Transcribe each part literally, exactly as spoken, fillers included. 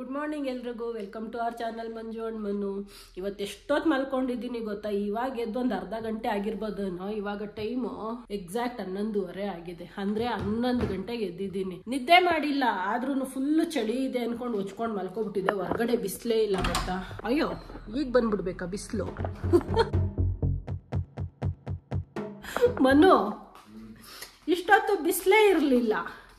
Good morning ಎಲ್ರಿಗೂ. Welcome to our channel Manju and Manu. ಇವತ್ತು ಎಷ್ಟೊತ್ತು ಮಲ್ಕೊಂಡಿದ್ದೀನಿ ಗೊತ್ತಾ? ಇವಾಗ ಎದ್ದೊಂದು ಅರ್ಧ ಗಂಟೆ ಆಗಿರ್ಬೋದೇನೋ. ಇವಾಗ ಟೈಮು ಎಕ್ಸಾಕ್ಟ್ ಹನ್ನೊಂದುವರೆ ಆಗಿದೆ. ಅಂದ್ರೆ ಹನ್ನೊಂದು ಗಂಟೆಗೆ ಎದ್ದಿದ್ದೀನಿ. ನಿದ್ದೆ ಮಾಡಿಲ್ಲ, ಆದ್ರೂ ಫುಲ್ ಚಳಿ ಇದೆ ಅನ್ಕೊಂಡು ಹೊಚ್ಕೊಂಡು ಮಲ್ಕೊಬಿಟ್ಟಿದೆ. ಹೊರಗಡೆ ಬಿಸಿಲೇ ಇಲ್ಲ ಗೊತ್ತಾ. ಅಯ್ಯೋ, ಈಗ ಬಂದ್ಬಿಡ್ಬೇಕಾ ಬಿಸಿಲು? ಮನು, ಇಷ್ಟೊತ್ತು ಬಿಸಿಲೇ ಇರಲಿಲ್ಲ.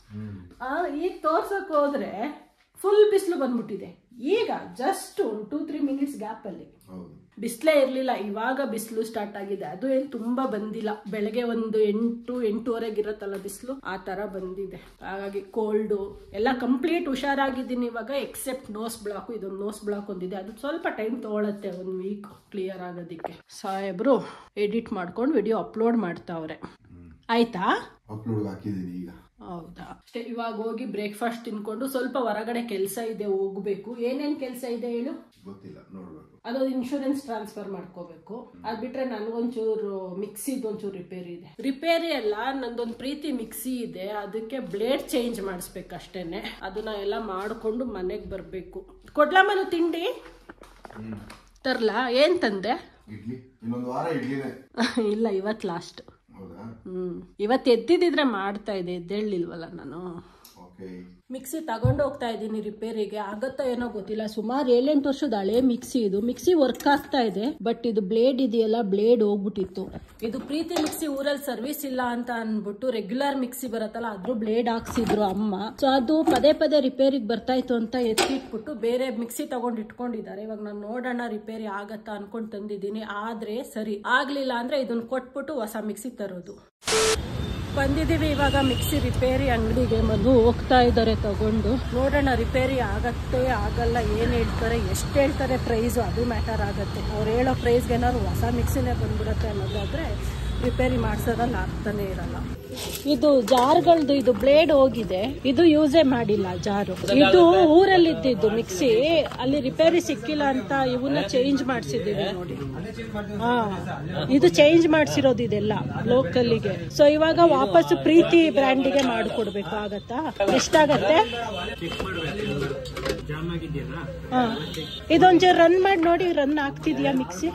ಈಗ ತೋರ್ಸಕ್ ಹೋದ್ರೆ ಫುಲ್ ಬಿಸಿಲು ಬಂದ್ಬಿಟ್ಟಿದೆ. ಈಗ ಜಸ್ಟ್ ಒಂದು ಟೂ ತ್ರೀ ಮಿನಿಟ್ಸ್ ಗ್ಯಾಪ್ ಅಲ್ಲಿ ಬಿಸಿಲೇ ಇರ್ಲಿಲ್ಲ. ಇವಾಗ ಬಿಸಿಲು ಸ್ಟಾರ್ಟ್ ಆಗಿದೆ. ಅದು ಏನು ತುಂಬಾ ಬಂದಿಲ್ಲ. ಬೆಳಗ್ಗೆ ಒಂದು ಎಂಟು ಎಂಟೂವರೆಗೆ ಇರತ್ತಲ್ಲ ಬಿಸಿಲು, ಆ ತರ ಬಂದಿದೆ. ಹಾಗಾಗಿ ಕೋಲ್ಡು ಎಲ್ಲ ಕಂಪ್ಲೀಟ್ ಹುಷಾರಾಗಿದ್ದೀನಿ ಇವಾಗ, ಎಕ್ಸೆಪ್ಟ್ ನೋಸ್ ಬ್ಲಾಕ್. ಇದೊಂದು ನೋಸ್ ಬ್ಲಾಕ್ ಒಂದಿದೆ, ಅದು ಸ್ವಲ್ಪ ಟೈಮ್ ತಗೊಳತ್ತೆ, ಒಂದು ವೀಕ್ ಕ್ಲಿಯರ್ ಆಗೋದಿಕ್ಕೆ. ಸಾಹೇಬ್ರು ಎಡಿಟ್ ಮಾಡ್ಕೊಂಡು ವಿಡಿಯೋ ಅಪ್ಲೋಡ್ ಮಾಡ್ತಾವ್ರೆ. ಆಯ್ತಾ? ಅಪ್ಲೋಡ್ ಹಾಕಿದ್ದೀನಿ ಈಗ. ಹೌದಾ? ಇವಾಗ ಹೋಗಿ ಬ್ರೇಕ್ಫಾಸ್ಟ್ ತಿನ್ಕೊಂಡು ಸ್ವಲ್ಪ ಹೊರಗಡೆ ಕೆಲಸ ಇದೆ, ಹೋಗ್ಬೇಕು. ಏನೇನ್ ಕೆಲಸ ಇದೆ ಹೇಳು? ಗೊತ್ತಿಲ್ಲ, ನೋಡ್ಬೇಕು. ಅದು ಇನ್ಶೂರೆನ್ಸ್ ಟ್ರಾನ್ಸ್ಫರ್ ಮಾಡ್ಕೋಬೇಕು. ಅದ್ ಬಿಟ್ರೆ ನನ್ಗೊಂಚೂರು ಮಿಕ್ಸಿದ್ ಒಂಚೂರು ರಿಪೇರಿ ಇದೆ. ರಿಪೇರಿ ಅಲ್ಲ, ನಂದೊಂದು ಪ್ರೀತಿ ಮಿಕ್ಸಿ ಇದೆ, ಅದಕ್ಕೆ ಬ್ಲೇಡ್ ಚೇಂಜ್ ಮಾಡಿಸ್ಬೇಕು ಅಷ್ಟೇನೆ. ಅದನ್ನ ಎಲ್ಲ ಮಾಡ್ಕೊಂಡು ಮನೆಗ್ ಬರ್ಬೇಕು. ಕೊಡ್ಲಾ ಮನು ತಿಂಡಿ? ತರ್ಲಾ? ಏನ್ ತಂದೆ? ಇಡ್ಲಿ. ಇನ್ನೊಂದು ವಾರ ಇಡ್ಲಿನೇ. ಇಲ್ಲ, ಇವತ್ ಲಾಸ್ಟ್. ಹ್ಮ್ ಇವತ್ತು ಎದ್ದಿದ್ರೆ ಮಾಡ್ತಾ ಇದೆ, ಎದ್ದೇಳಿಲ್ವಲ್ಲ ನಾನು. ಮಿಕ್ಸಿ ತಗೊಂಡು ಹೋಗ್ತಾ ಇದ್ದೀನಿ ರಿಪೇರಿಗೆ. ಆಗತ್ತೋ ಏನೋ ಗೊತ್ತಿಲ್ಲ. ಸುಮಾರು ಏಳೆಂಟು ವರ್ಷದ ಹಳೆ ಮಿಕ್ಸಿ ಇದು. ಮಿಕ್ಸಿ ವರ್ಕ್ ಆಗ್ತಾ ಇದೆ, ಬಟ್ ಇದು ಬ್ಲೇಡ್ ಇದೆಯಲ್ಲ, ಬ್ಲೇಡ್ ಹೋಗ್ಬಿಟ್ಟಿತ್ತು. ಇದು ಪ್ರೀತಿ ಮಿಕ್ಸಿ ಊರಲ್ಲಿ ಸರ್ವಿಸ್ ಇಲ್ಲ ಅಂತ ಅನ್ಬಿಟ್ಟು ರೆಗ್ಯುಲರ್ ಮಿಕ್ಸಿ ಬರತ್ತಲ್ಲ, ಅದ್ರ ಬ್ಲೇಡ್ ಹಾಕ್ಸಿದ್ರು ಅಮ್ಮ. ಸೊ ಅದು ಪದೇ ಪದೇ ರಿಪೇರಿಗೆ ಬರ್ತಾ ಇತ್ತು ಅಂತ ಎತ್ತಿಟ್ಬಿಟ್ಟು ಬೇರೆ ಮಿಕ್ಸಿ ತಗೊಂಡು ಇಟ್ಕೊಂಡಿದ್ದಾರೆ. ಇವಾಗ ನಾನು ನೋಡೋಣ ರಿಪೇರಿ ಆಗತ್ತಾ ಅನ್ಕೊಂಡು ತಂದಿದ್ದೀನಿ. ಆದ್ರೆ ಸರಿ ಆಗ್ಲಿಲ್ಲ ಅಂದ್ರೆ ಇದನ್ನ ಕೊಟ್ಬಿಟ್ಟು ಹೊಸ ಮಿಕ್ಸಿ ತರೋದು. ಬಂದಿದ್ದೀವಿ ಇವಾಗ ಮಿಕ್ಸಿ ರಿಪೇರಿ ಅಂಗಡಿಗೆ. ಮಗು ಹೋಗ್ತಾ ಇದ್ದಾರೆ ತಗೊಂಡು. ನೋಡೋಣ ರಿಪೇರಿ ಆಗತ್ತೆ ಆಗಲ್ಲ, ಏನ್ ಹೇಳ್ತಾರೆ, ಎಷ್ಟು ಹೇಳ್ತಾರೆ ಪ್ರೈಸು, ಅದು ಮ್ಯಾಟರ್ ಆಗತ್ತೆ. ಅವ್ರು ಹೇಳೋ ಪ್ರೈಸ್ಗೆ ಏನಾದ್ರು ಹೊಸ ಮಿಕ್ಸಿನೇ ಬಂದ್ಬಿಡತ್ತೆ ಅನ್ನೋದಾದ್ರೆ ರಿಪೇರಿ ಮಾಡ್ಸೋದ್ರಲ್ಲಿ ಅರ್ಥನೇ ಇರಲ್ಲ. ಇದು ಜಾರ್ಗಳದ್ದು ಇದು ಬ್ಲೇಡ್ ಹೋಗಿದೆ, ಇದು ಯೂಸೇ ಮಾಡಿಲ್ಲ ಜಾರು. ಇದು ಊರಲ್ಲಿ ಇದ್ದಿದ್ದು ಮಿಕ್ಸಿ, ಅಲ್ಲಿ ರಿಪೇರಿ ಸಿಕ್ಕಿಲ್ಲ ಅಂತ ಇವನ್ನ ಚೇಂಜ್ ಮಾಡಿಸಿದ್ದೀವಿ ನೋಡಿ. ಹಾ, ಇದು ಚೇಂಜ್ ಮಾಡಿಸಿರೋದು ಇದೆಲ್ಲ ಲೋಕಲ್ಗೆ. ಸೊ ಇವಾಗ ವಾಪಸ್ ಪ್ರೀತಿ ಬ್ರ್ಯಾಂಡಿಗೆ ಮಾಡಿಕೊಡ್ಬೇಕು. ಆಗತ್ತಾ? ಎಷ್ಟಾಗತ್ತೆ? ಹಾ, ಇದೊಂಚೂರು ರನ್ ಮಾಡಿ ನೋಡಿ. ರನ್ ಆಗ್ತಿದ್ಯಾ ಮಿಕ್ಸಿ?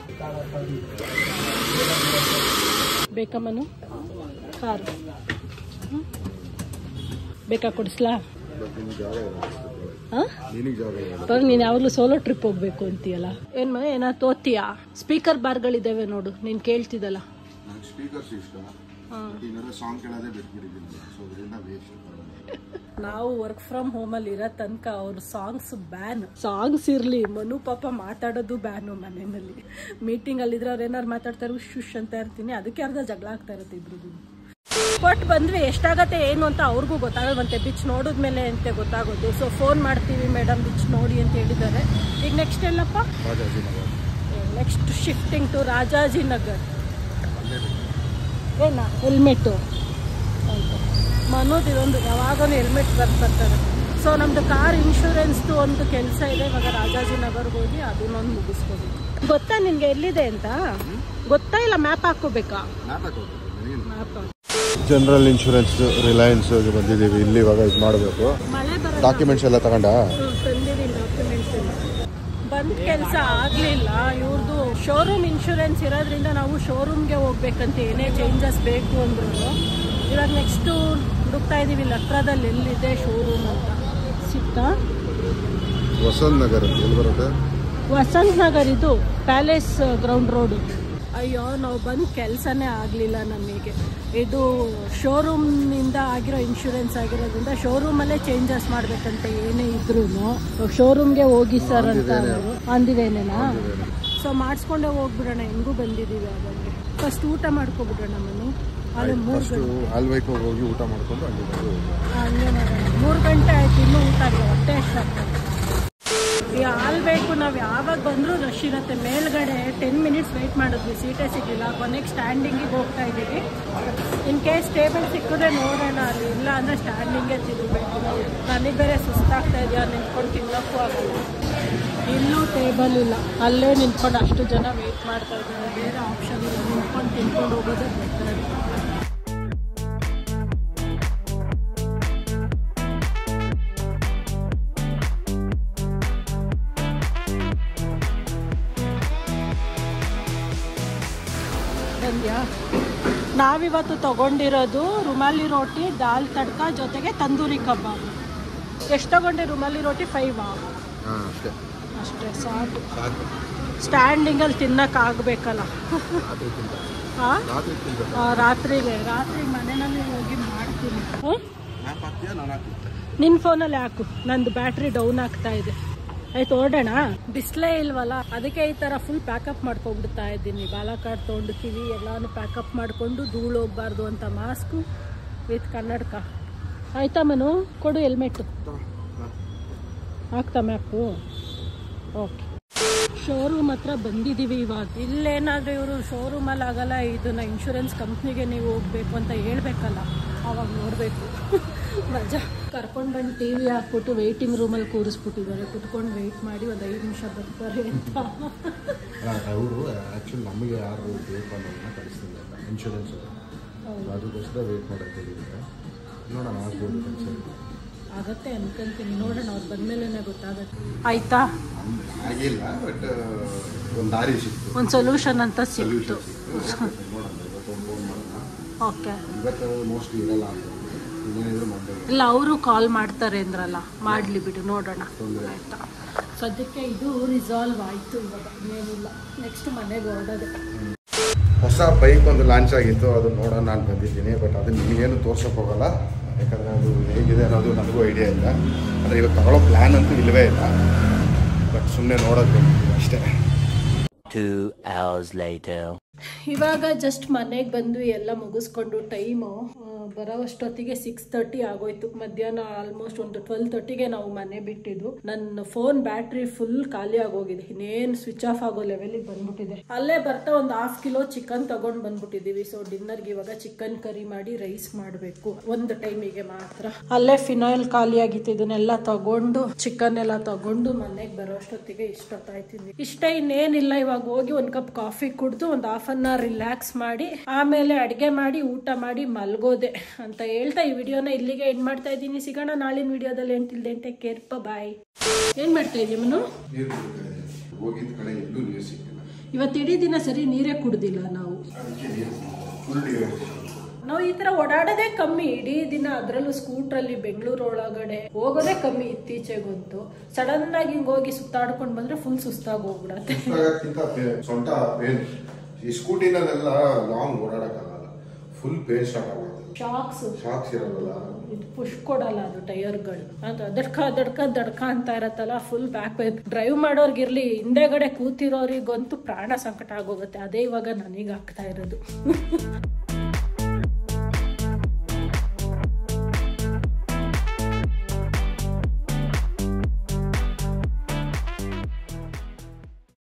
ಬೇಕಮ್ಮನು ಕಾರು ಬೇಕಾ? ಕೊಡಿಸ್ಲಾ? ನೀನ್ ಯಾವಾಗ್ಲೂ ಸೋಲೋ ಟ್ರಿಪ್ ಹೋಗ್ಬೇಕು ಅಂತೀಯಲ್ಲ, ಏನ್ ಮನೆ ಏನ ತೋತಿಯಾ? ಸ್ಪೀಕರ್ ಬಾರ್ಗಳಿದಾವೆ ನೋಡು, ನೀನ್ ಕೇಳ್ತಿದ್ದಲ್ಲ. ನಾವು ವರ್ಕ್ ಫ್ರಮ್ ಹೋಮ್ ಅಲ್ಲಿ ಇರೋ ತನಕ ಅವ್ರ ಸಾಂಗ್ಸ್ ಬ್ಯಾನ್. ಸಾಂಗ್ಸ್ ಇರ್ಲಿ, ಮನು ಪಾಪ ಮಾತಾಡೋದು ಬ್ಯಾನು ಮನೆಯಲ್ಲಿ. ಮೀಟಿಂಗ್ ಅಲ್ಲಿ ಇದ್ರೆ ಅವ್ರು ಏನಾರು ಮಾತಾಡ್ತಾರೆ, ಶುಶ್ ಅಂತ ಇರ್ತೀನಿ, ಅದಕ್ಕೆ ಅರ್ಧ ಜಗಳ ಆಗ್ತಾ ಇರುತ್ತೆ ಇಬ್ರು. ಕೊಟ್ಟು ಬಂದ್ವಿ. ಎಷ್ಟಾಗತ್ತೆ ಏನು ಅಂತ ಅವ್ರಿಗೂ ಗೊತ್ತಾಗಲ್ವಂತೆ, ಬಿಚ್ ನೋಡಿದ್ಮೇಲೆ ಅಂತ ಗೊತ್ತಾಗೋದು. ಸೊ ಫೋನ್ ಮಾಡ್ತೀವಿ ಮೇಡಮ್, ಬಿಚ್ ನೋಡಿ ಅಂತ ಹೇಳಿದ್ದಾರೆ. ಈಗ ನೆಕ್ಸ್ಟ್ ಎಲ್ಲಪ್ಪ? Next shifting to Rajajinagar. ಏನಾ ಹೆಲ್ಮೆಟ್ಟು? ಮನೋದ್ ಇದೊಂದು ಯಾವಾಗೂ ಹೆಲ್ಮೆಟ್ ಬರ್ತಾರೆ. ಸೊ ನಮ್ದು ಕಾರ್ ಇನ್ಶೂರೆನ್ಸ್ದು ಒಂದು ಕೆಲಸ ಇದೆ. ಇವಾಗ ರಾಜಾಜಿನಗರ್ಗೆ ಹೋಗಿ ಅದನ್ನೊಂದು ಮುಗಿಸ್ಕೋಬೇಕು. ಗೊತ್ತಾ ನಿನ್ಗೆ ಎಲ್ಲಿದೆ ಅಂತ? ಗೊತ್ತಾ ಇಲ್ಲ? ಮ್ಯಾಪ್ ಹಾಕೋಬೇಕಾ? ಮ್ಯಾಪ್. ಜನರಲ್ ಇನ್ಶೂರೆನ್ಸ್ ರಿಲಯನ್ಸ್ ಬಂದಿದ್ದೀವಿ. ಇಲ್ಲಿ ಇವಾಗ ಇದು ಮಾಡಬೇಕು. ಡಾಕ್ಯುಮೆಂಟ್ಸ್ ಎಲ್ಲ ತಗೊಂಡ ತಂದಿದ್ದೀನಿ. ಡಾಕ್ಯುಮೆಂಟ್ಸ್ ಎಲ್ಲ ಬಂದ್ ಕೆಲಸ ಆಗ್ಲಿಲ್ಲ. ಇವ್ರದ್ದು ಶೋರೂಮ್ ಇನ್ಶೂರೆನ್ಸ್ ಇರೋದ್ರಿಂದ ನಾವು ಶೋರೂಮ್ಗೆ ಹೋಗ್ಬೇಕಂತ, ಏನೇ ಚೇಂಜಸ್ ಬೇಕು ಅಂದ್ರು. ಇವಾಗ ನೆಕ್ಸ್ಟ್ ಹುಡುಕ್ತಾ ಇದೀವಿ ಹತ್ರದಲ್ಲಿ ಎಲ್ಲಿದೆ ಶೋರೂಮ್ ಅಂತ. ಸಿಕ್ತಾ? ವಸಂತ್ ನಗರ್ ಎಲ್ಲಿ ಬರುತ್ತೆ? ವಸಂತ್ ನಗರ್, ಇದು ಪ್ಯಾಲೇಸ್ ಗ್ರೌಂಡ್ ರೋಡ್. ಅಯ್ಯೋ, ನಾವು ಬಂದ್ ಕೆಲಸನೇ ಆಗ್ಲಿಲ್ಲ ನಮಗೆ. ಇದು ಶೋರೂಮ್ನಿಂದ ಆಗಿರೋ ಇನ್ಶೂರೆನ್ಸ್ ಆಗಿರೋದ್ರಿಂದ ಶೋರೂಮಲ್ಲೇ ಚೇಂಜಸ್ ಮಾಡ್ಬೇಕಂತ ಏನೇ ಇದ್ರು. ಶೋರೂಮ್ಗೆ ಹೋಗಿ ಸರ್ ಅಂತ ಅಂದಿದ್ದೇನೇನಾ? ಸೊ ಮಾಡಿಸ್ಕೊಂಡೇ ಹೋಗ್ಬಿಡೋಣ. ಹೆಂಗೂ ಬಂದಿದ್ದೀವಿ ಅವಾಗೆ. ಫಸ್ಟ್ ಊಟ ಮಾಡ್ಕೊಬಿಡೋಣ ಮನೆ. ಅಲ್ಲಿ ಮೂರು ಗಂಟೆ ಹೋಗಿ ಊಟ ಮಾಡ್ಕೊಂಡು ಹಂಗೆ ಮಾಡೋಣ. ಮೂರು ಗಂಟೆ ಆಯ್ತು, ಇನ್ನೂ ಊಟ ಆಗಿದೆ, ಹೊಟ್ಟೆ ಎಷ್ಟಾಗ್ತದೆ. ಈ ಹಾಲ್ ಬೇಕು. ನಾವು ಯಾವಾಗ ಬಂದರೂ ರಶ್ ಇರುತ್ತೆ. ಮೇಲ್ಗಡೆ ಟೆನ್ ಮಿನಿಟ್ಸ್ ವೆಯ್ಟ್ ಮಾಡಿದ್ವಿ, ಸೀಟೇ ಸಿಗಲಿಲ್ಲ. ಕೊನೆಗೆ ಸ್ಟ್ಯಾಂಡಿಂಗಿಗೆ ಹೋಗ್ತಾ ಇದ್ದೀವಿ. ಇನ್ ಕೇಸ್ ಟೇಬಲ್ ಸಿಕ್ಕಿದ್ರೆ ನೋಡೋಣ, ಅಲ್ಲಿ ಇಲ್ಲ ಅಂದರೆ ಸ್ಟ್ಯಾಂಡಿಂಗೇ ತಿನ್ನಬೇಕು. ನನಗೆ ಬೇರೆ ಸುಸ್ತಾಗ್ತಾ ಇದೆಯಾ, ನಿಂತ್ಕೊಂಡು ತಿನ್ನೋಕ್ಕೂ ಆಗಲ್ಲ. ಇಲ್ಲೂ ಟೇಬಲ್ ಇಲ್ಲ, ಅಲ್ಲೇ ನಿಂತ್ಕೊಂಡು ಅಷ್ಟು ಜನ ವೆಯ್ಟ್ ಮಾಡ್ತಾ ಇದ್ದಾರೆ. ಬೇರೆ ಆಪ್ಷನ್ ಇಲ್ಲ, ನಿಂತ್ಕೊಂಡು ತಿನ್ಕೊಂಡು ಹೋಗೋದೇ ಬೆಟರ್. ಇದೆಯಾ? ನಾವಿವತ್ತು ತಗೊಂಡಿರೋದು ರುಮಾಲಿ ರೋಟಿ, ದಾಲ್ ತಡ್ಕ ಜೊತೆಗೆ ತಂದೂರಿ ಕಬಾಬ್. ಎಷ್ಟು ತಗೊಂಡೆ ರುಮಾಲಿ ರೋಟಿ? ಫೈವಾ? ಅಷ್ಟೇ ಸಾಕು. ಸ್ಟ್ಯಾಂಡಿಂಗಲ್ಲಿ ತಿನ್ನೋಕ್ಕಾಗಬೇಕಲ್ಲ. ಹಾಂ ರಾತ್ರಿಗೆ ರಾತ್ರಿಗೆ ಮನೆಯಲ್ಲಿ ಹೋಗಿ ಮಾಡ್ತೀನಿ. ನಿನ್ನ ಫೋನಲ್ಲಿ ಹಾಕು, ನಂದು ಬ್ಯಾಟ್ರಿ ಡೌನ್ ಆಗ್ತಾ ಇದೆ. ಆಯ್ತು ಹೊರಡೋಣ. ಬಿಸಿಲೇ ಇಲ್ವಲ್ಲ, ಅದಕ್ಕೆ ಈ ಥರ ಫುಲ್ ಪ್ಯಾಕಪ್ ಮಾಡ್ಕೊಂಡ್ಬಿಡ್ತಾ ಇದ್ದೀನಿ. ಬಾಲಕಾರ್ಡ್ ತೊಗೊಂಡು ಕಿವಿ ಎಲ್ಲಾನು ಪ್ಯಾಕಪ್ ಮಾಡಿಕೊಂಡು ಧೂಳು ಹೋಗ್ಬಾರ್ದು ಅಂತ ಮಾಸ್ಕು ವಿತ್ ಕನ್ನಡಕ. ಆಯ್ತಾ ಮನು? ಕೊಡು ಹೆಲ್ಮೆಟ್ಟು. ಹಾಕ್ತಾ ಮ್ಯಾಪು? ಓಕೆ. ಶೋರೂಮ್ ಹತ್ರ ಬಂದಿದ್ದೀವಿ ಇವಾಗ. ಇಲ್ಲೇನಾದರೂ ಇವರು ಶೋರೂಮಲ್ಲಿ ಆಗಲ್ಲ, ಇದನ್ನ ಇನ್ಶೂರೆನ್ಸ್ ಕಂಪ್ನಿಗೆ ನೀವು ಹೋಗ್ಬೇಕು ಅಂತ ಹೇಳ್ಬೇಕಲ್ಲ, ಆವಾಗ ನೋಡಬೇಕು. ಮಜಾ. ಕರ್ಕೊಂಡು ಬಂದು ಟಿ ವಿ ಹಾಕ್ಬಿಟ್ಟು ವೆಯ್ಟಿಂಗ್ ರೂಮಲ್ಲಿ ಕೂರಿಸ್ಬಿಟ್ಟಿದ್ದಾರೆ. ಕುತ್ಕೊಂಡು ವೆಯ್ಟ್ ಮಾಡಿ ಒಂದು ಐದು ನಿಮಿಷ ಬರ್ತಾರೆ ಅಂತ. ಅವರು ಆ್ಯಕ್ಚುಲಿ ನಮಗೆ ಯಾರು ಬೇಕು ಅನ್ನೋದನ್ನ ಕಳಿಸ್ತಿಲ್ಲ, ಇನ್ಶೂರೆನ್ಸ್ ಅದಕ್ಕೋಸ್ಕರ ವೆಯ್ಟ್ ಮಾಡೋಕ್ಕೆ ನೋಡೋಣ, ಆಗ್ಬೋದು ಕೆಲಸ ಆಗತ್ತೆ ಅನ್ಕೊಂತೀನಿ. ನೋಡೋಣ, ಅವ್ರು ಬಂದಮೇಲೆ ಗೊತ್ತಾಗತ್ತೆ. ಆಯ್ತಾ? ಆಗಿಲ್ಲ, ಬಟ್ ಒಂದು ದಾರಿ ಸಿಕ್ತು, ಒಂದು ಸೊಲ್ಯೂಷನ್ ಅಂತ ಸಿಕ್ತು. ಓಕೆ. ಇವತ್ತು ಮೋಸ್ಟ್ಲಿ ಇರಲ್ಲ ಅಂತ ಇಲ್ಲ, ಅವರು ಕಾಲ್ ಮಾಡ್ತಾರೆ ಅಂದ್ರಲ್ಲ, ಮಾಡಲಿ ಬಿಡು, ನೋಡೋಣ. ಆಯಿತಾ? ಸದ್ಯಕ್ಕೆ ಇದು ರಿಸಾಲ್ವ್ ಆಯಿತು. ಇವಾಗ ಏನಿಲ್ಲ, ನೆಕ್ಸ್ಟ್ ಮನೆಗೆ ಹೊರಡೋದೆ. ಹೊಸ ಬೈಕ್ ಒಂದು ಲಾಂಚ್ ಆಗಿತ್ತು, ಅದು ನೋಡೋಣ ನಾನು ಬಂದಿದ್ದೀನಿ. ಬಟ್ ಅದು ನಿಮಗೇನು ತೋರ್ಸೋಕೆ ಹೋಗಲ್ಲ, ಯಾಕಂದರೆ ಅದು ಹೇಗಿದೆ ಅನ್ನೋದು ನನಗೂ ಐಡಿಯಾ ಇಲ್ಲ. ಅಂದರೆ ಇವಾಗ ತಗೊಳ್ಳೋ ಪ್ಲ್ಯಾನ್ ಅಂತೂ ಇಲ್ಲವೇ ಇಲ್ಲ, ಬಟ್ ಸುಮ್ಮನೆ ನೋಡೋದು ಬಂದಿದ್ದೀನಿ ಅಷ್ಟೇ. Two hours later. ಇವಾಗ ಜಸ್ಟ್ ಮನೆಗೆ ಬಂದು ಎಲ್ಲ ಮುಗಿಸ್ಕೊಂಡು ಟೈಮು ಬರೋ ಅಷ್ಟೊತ್ತಿಗೆ ಸಿಕ್ಸ್ ತರ್ಟಿ ಆಗೋಯ್ತು. ಮಧ್ಯಾಹ್ನ ಆಲ್ಮೋಸ್ಟ್ ಒಂದು ಟ್ವೆಲ್ ತರ್ಟಿಗೆ ನಾವು ಮನೆ ಬಿಟ್ಟಿದ್ದು. ನನ್ನ ಫೋನ್ ಬ್ಯಾಟ್ರಿ ಫುಲ್ ಖಾಲಿ ಆಗೋಗಿದೆ, ಇನ್ನೇನು ಸ್ವಿಚ್ ಆಫ್ ಆಗೋ ಲೆವೆಲಿಗೆ ಬಂದ್ಬಿಟ್ಟಿದೆ. ಅಲ್ಲೇ ಬರ್ತಾ ಒಂದು ಹಾಫ್ ಕಿಲೋ ಚಿಕನ್ ತಗೊಂಡು ಬಂದ್ಬಿಟ್ಟಿದ್ದೀವಿ. ಸೊ ಡಿನ್ನರ್ಗೆ ಇವಾಗ ಚಿಕನ್ ಕರಿ ಮಾಡಿ ರೈಸ್ ಮಾಡಬೇಕು, ಒಂದು ಟೈಮಿಗೆ ಮಾತ್ರ. ಅಲ್ಲೇ ಫಿನಾಯಿಲ್ ಖಾಲಿ ಆಗಿತ್ತು, ಇದನ್ನೆಲ್ಲ ತಗೊಂಡು ಚಿಕನ್ ಎಲ್ಲ ತಗೊಂಡು ಮನೆಗೆ ಬರೋ ಅಷ್ಟೊತ್ತಿಗೆ ಇಷ್ಟೊತ್ತಾಯ್ತಿದ್ವಿ. ಇಷ್ಟ ಇನ್ನೇನಿಲ್ಲ. ಇವಾಗ ಹೋಗಿ ಒಂದು ಕಪ್ ಕಾಫಿ ಕುಡಿದು ಒಂದು ಹಾಫ್ ಅನ್ ಅವರ್ ರಿಲ್ಯಾಕ್ಸ್ ಮಾಡಿ ಆಮೇಲೆ ಅಡುಗೆ ಮಾಡಿ ಊಟ ಮಾಡಿ ಮಲ್ಗೋದೆ ಅಂತ ಹೇಳ್ತಾ ಈ ವಿಡಿಯೋನ ಇಲ್ಲಿಗೆ ಎಂಡ್ ಮಾಡ್ತಾ ಇದ್ದೀನಿ. ಸಿಗೋಣ ನಾಳಿನ ವಿಡಿಯೋದಲ್ಲಿ. ಏನ್ ತಿಳ್ದೆ ಟೇಕ್ ಕೇರ್, ಬಾಯ್. ಏನ್ ಮಾಡ್ತಾ ಇದೀಯ ಮನು? ಇವತ್ತು ಇಡೀ ದಿನ ಸರಿ ನೀರೇ ಕುಡ್ದಿಲ್ಲ ನಾವು. ನಾವು ಈ ತರ ಓಡಾಡೋದೇ ಕಮ್ಮಿ ಇಡೀ ದಿನ, ಅದರಲ್ಲೂ ಸ್ಕೂಟ್ರಲ್ಲಿ ಬೆಂಗಳೂರು ಒಳಗಡೆ ಹೋಗೋದೇ ಕಮ್ಮಿ ಇತ್ತೀಚೆಗಂತೂ. ಸಡನ್ ಆಗಿ ಹಿಂಗ್ ಹೋಗಿ ಸುತ್ತಾಡ್ಕೊಂಡು ಬಂದ್ರೆ ಫುಲ್ ಸುಸ್ತಾಗಿ ಹೋಗ್ಬಿಡತ್ತೆ. ಈ ಸ್ಕೂಟಿನಲ್ಲೆಲ್ಲ ಲಾಂಗ್ ಓಡಾಡಕ್ಕಾಗಲ್ಲ, ಫುಲ್ ಪೇನ್ ಸ್ಟಾರ್ಟ್ ಆಗುತ್ತೆ. ಶಾಕ್ಸ್ ಶಾಕ್ಸ್ ಇರಲ್ಲ, ಇದು ಪುಷ್ ಕೊಡಲ್ಲ ಅದು ಟೈರ್ಗಳು. ಅದು ದಡ್ಕ ದಡ್ಕ ದಡ್ಕ ಅಂತ ಇರತ್ತಲ್ಲ, ಫುಲ್ ಬ್ಯಾಕ್ ಪೇನ್. ಡ್ರೈವ್ ಮಾಡೋರ್ಗಿರ್ಲಿ, ಹಿಂದೆಗಡೆ ಕೂತಿರೋರಿಗಂತೂ ಪ್ರಾಣ ಸಂಕಟ ಆಗೋಗುತ್ತೆ. ಅದೇ ಇವಾಗ ನನಗೆ ಆಗ್ತಾ ಇರೋದು.